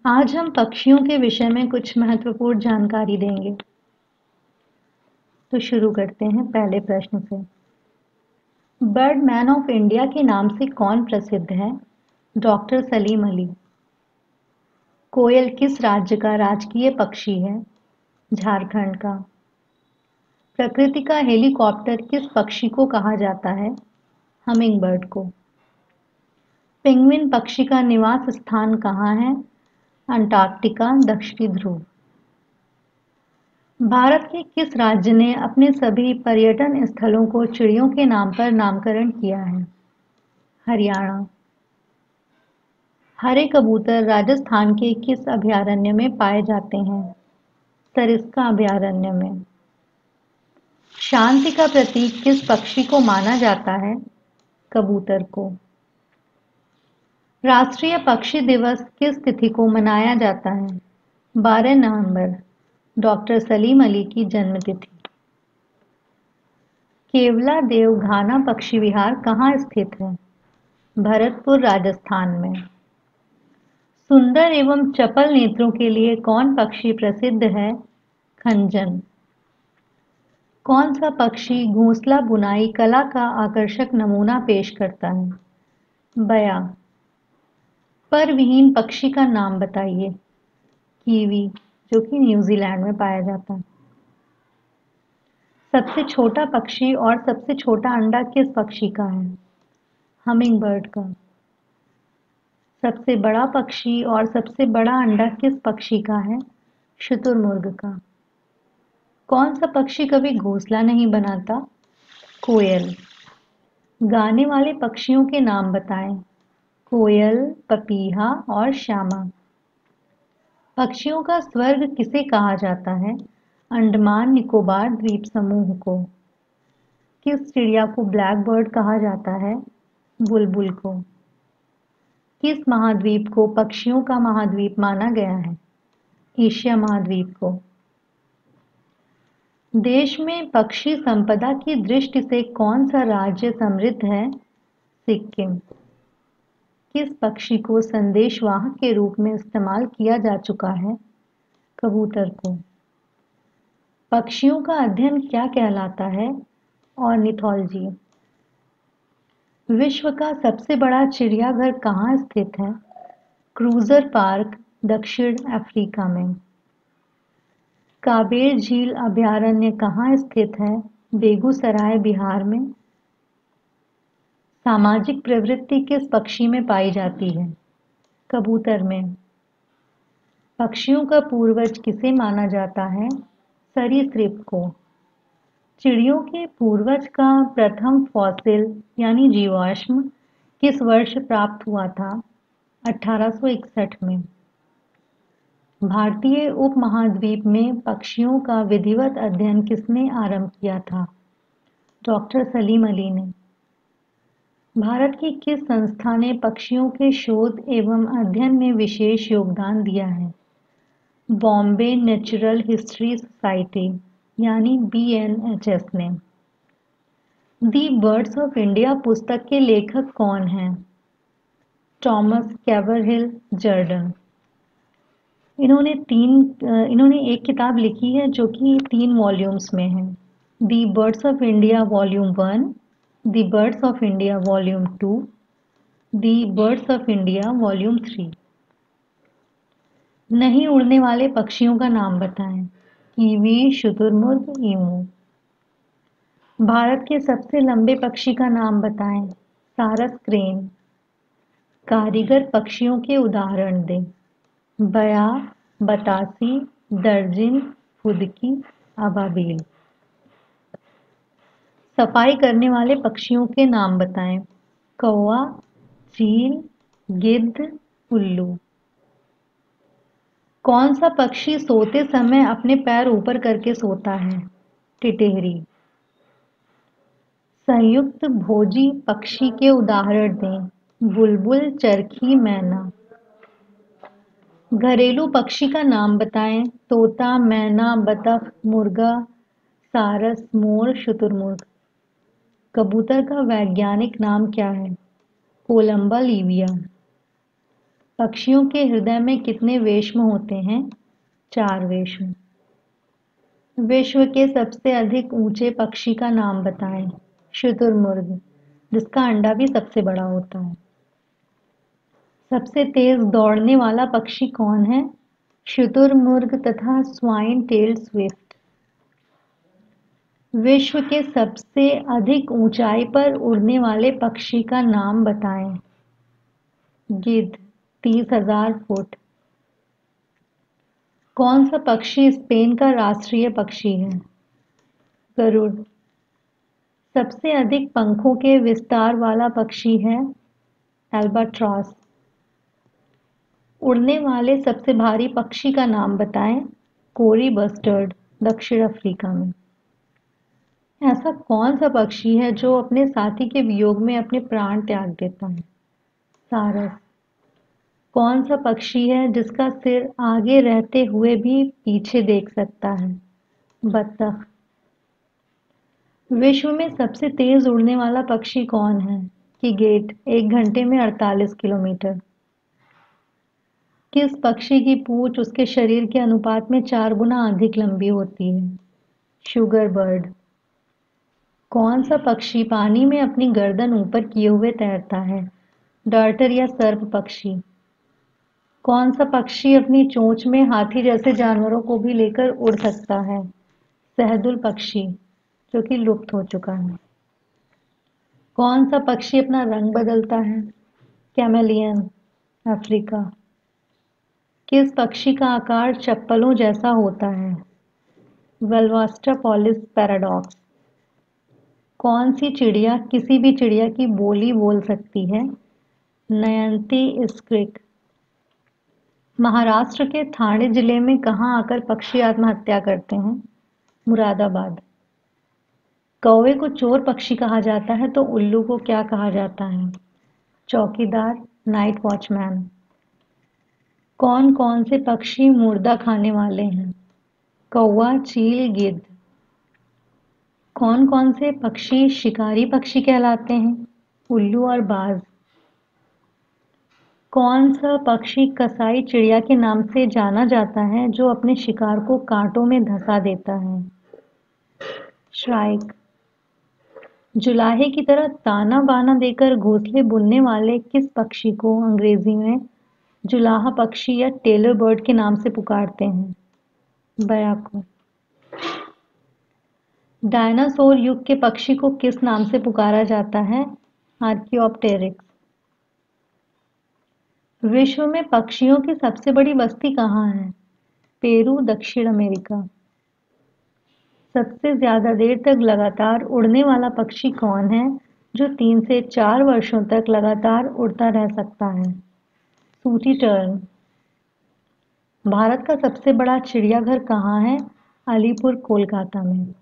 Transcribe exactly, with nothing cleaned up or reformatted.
आज हम पक्षियों के विषय में कुछ महत्वपूर्ण जानकारी देंगे। तो शुरू करते हैं पहले प्रश्न से। बर्ड मैन ऑफ इंडिया के नाम से कौन प्रसिद्ध है? डॉक्टर सलीम अली। कोयल किस राज्य का राजकीय पक्षी है? झारखंड का। प्रकृति का हेलीकॉप्टर किस पक्षी को कहा जाता है? हमिंग बर्ड को। पेंगुइन पक्षी का निवास स्थान कहाँ है? अंटार्कटिका, दक्षिणी ध्रुव। भारत के किस राज्य ने अपने सभी पर्यटन स्थलों को चिड़ियों के नाम पर नामकरण किया है? हरियाणा। हरे कबूतर राजस्थान के किस अभयारण्य में पाए जाते हैं? सरिस्का अभयारण्य में। शांति का प्रतीक किस पक्षी को माना जाता है? कबूतर को। राष्ट्रीय पक्षी दिवस किस तिथि को मनाया जाता है? बारह नवंबर, डॉक्टर सलीम अली की जन्मतिथि। केवला देव घाना पक्षी विहार कहाँ स्थित है? भरतपुर, राजस्थान में। सुंदर एवं चपल नेत्रों के लिए कौन पक्षी प्रसिद्ध है? खंजन। कौन सा पक्षी घोंसला बुनाई कला का आकर्षक नमूना पेश करता है? बया। पर विहीन पक्षी का नाम बताइए। कीवी, जो कि न्यूजीलैंड में पाया जाता है। सबसे छोटा पक्षी और सबसे छोटा अंडा किस पक्षी का है? हमिंग बर्ड का। सबसे बड़ा पक्षी और सबसे बड़ा अंडा किस पक्षी का है? शुतुरमुर्ग का। कौन सा पक्षी कभी घोंसला नहीं बनाता? कोयल। गाने वाले पक्षियों के नाम बताएं। कोयल, पपीहा और श्यामा। पक्षियों का स्वर्ग किसे कहा जाता है? अंडमान निकोबार द्वीप समूह को। किस चिड़िया को ब्लैक बर्ड कहा जाता है? बुलबुल को। किस महाद्वीप को पक्षियों का महाद्वीप माना गया है? एशिया महाद्वीप को। देश में पक्षी संपदा की दृष्टि से कौन सा राज्य समृद्ध है? सिक्किम। किस पक्षी को संदेशवाहक के रूप में इस्तेमाल किया जा चुका है? कबूतर को। पक्षियों का अध्ययन क्या कहलाता है? ऑर्निथोलॉजी। विश्व का सबसे बड़ा चिड़ियाघर कहाँ स्थित है? क्रूजर पार्क, दक्षिण अफ्रीका में। काबेर झील अभयारण्य कहाँ स्थित है? बेगूसराय, बिहार में। सामाजिक प्रवृत्ति किस पक्षी में पाई जाती है? कबूतर में। पक्षियों का पूर्वज किसे माना जाता है? सरीसृप को। चिड़ियों के पूर्वज का प्रथम फॉसिल यानी जीवाश्म किस वर्ष प्राप्त हुआ था? अठारह सौ इकसठ में। भारतीय उपमहाद्वीप में पक्षियों का विधिवत अध्ययन किसने आरंभ किया था? डॉक्टर सलीम अली ने। भारत की किस संस्था ने पक्षियों के शोध एवं अध्ययन में विशेष योगदान दिया है? बॉम्बे नेचुरल हिस्ट्री सोसाइटी यानी बी एन एच एस ने। दी बर्ड्स ऑफ इंडिया पुस्तक के लेखक कौन हैं? Thomas Caverhill Jerdon. इन्होंने तीन इन्होंने एक किताब लिखी है जो कि तीन वॉल्यूम्स में है। The birds of India volume one, the birds of India volume two, the birds of India volume three. नहीं उड़ने वाले पक्षियों का नाम बताएं। कीवी, शुतुरमुर्ग, ईमू। भारत के सबसे लंबे पक्षी का नाम बताएं। सारस क्रेन। कारीगर पक्षियों के उदाहरण दें। बया, बतासी, दर्जिन, फुदकी, अबाबील। सफाई करने वाले पक्षियों के नाम बताएं। कौवा, चील, गिद्ध, उल्लू। कौन सा पक्षी सोते समय अपने पैर ऊपर करके सोता है? टिटहरी। संयुक्त भोजी पक्षी के उदाहरण दें। बुलबुल, चरखी, मैना। घरेलू पक्षी का नाम बताएं। तोता, मैना, बतख, मुर्गा, सारस, मोर, शुतुरमुर्ग। कबूतर का वैज्ञानिक नाम क्या है? Columba livia. पक्षियों के हृदय में कितने वेश्म होते हैं? चार वेश्म। विश्व के सबसे अधिक ऊंचे पक्षी का नाम बताएं। शुतुरमुर्ग, जिसका अंडा भी सबसे बड़ा होता है। सबसे तेज दौड़ने वाला पक्षी कौन है? शुतुरमुर्ग तथा स्वाइन टेल्ड स्विफ्ट। विश्व के सबसे अधिक ऊंचाई पर उड़ने वाले पक्षी का नाम बताएं। गिद्ध, तीस हजार फुट। कौन सा पक्षी स्पेन का राष्ट्रीय पक्षी है? गरुड़। सबसे अधिक पंखों के विस्तार वाला पक्षी है एल्बाट्रॉस। उड़ने वाले सबसे भारी पक्षी का नाम बताएं। कोरी बस्टर्ड, दक्षिण अफ्रीका में। ऐसा कौन सा पक्षी है जो अपने साथी के वियोग में अपने प्राण त्याग देता है? सारस। कौन सा पक्षी है जिसका सिर आगे रहते हुए भी पीछे देख सकता है? बत्तख। विश्व में सबसे तेज उड़ने वाला पक्षी कौन है? फ्रिगेट, एक घंटे में अड़तालीस किलोमीटर। किस पक्षी की पूंछ उसके शरीर के अनुपात में चार गुना अधिक लंबी होती है? Sugar bird. कौन सा पक्षी पानी में अपनी गर्दन ऊपर किए हुए तैरता है? डार्टर या सर्प पक्षी। कौन सा पक्षी अपनी चोंच में हाथी जैसे जानवरों को भी लेकर उड़ सकता है? सहदुल पक्षी, जो कि लुप्त हो चुका है। कौन सा पक्षी अपना रंग बदलता है? Chameleon, Africa. किस पक्षी का आकार चप्पलों जैसा होता है? वेलवास्टा पॉलिस पैराडॉक्स। कौन सी चिड़िया किसी भी चिड़िया की बोली बोल सकती है? नयंती स्क्रिक। महाराष्ट्र के ठाणे जिले में कहाँ आकर पक्षी आत्महत्या करते हैं? मुरादाबाद। कौवे को चोर पक्षी कहा जाता है तो उल्लू को क्या कहा जाता है? चौकीदार, नाइट वॉचमैन। कौन कौन से पक्षी मुर्दा खाने वाले हैं? कौवा, चील, गिद्ध। कौन कौन से पक्षी शिकारी पक्षी कहलाते हैं? उल्लू और बाज। कौन सा पक्षी कसाई चिड़िया के नाम से जाना जाता है जो अपने शिकार को कांटों में धंसा देता है? श्राइक। जुलाहे की तरह ताना बाना देकर घोंसले बुनने वाले किस पक्षी को अंग्रेजी में जुलाहा पक्षी या टेलर बर्ड के नाम से पुकारते हैं? बयाको। डायनासोर युग के पक्षी को किस नाम से पुकारा जाता है? आर्कियोप्टेरिक्स। विश्व में पक्षियों की सबसे बड़ी बस्ती कहाँ है? पेरू, दक्षिण अमेरिका। सबसे ज्यादा देर तक लगातार उड़ने वाला पक्षी कौन है जो तीन से चार वर्षों तक लगातार उड़ता रह सकता है? सूटी टर्न। भारत का सबसे बड़ा चिड़ियाघर कहाँ है? अलीपुर, कोलकाता में।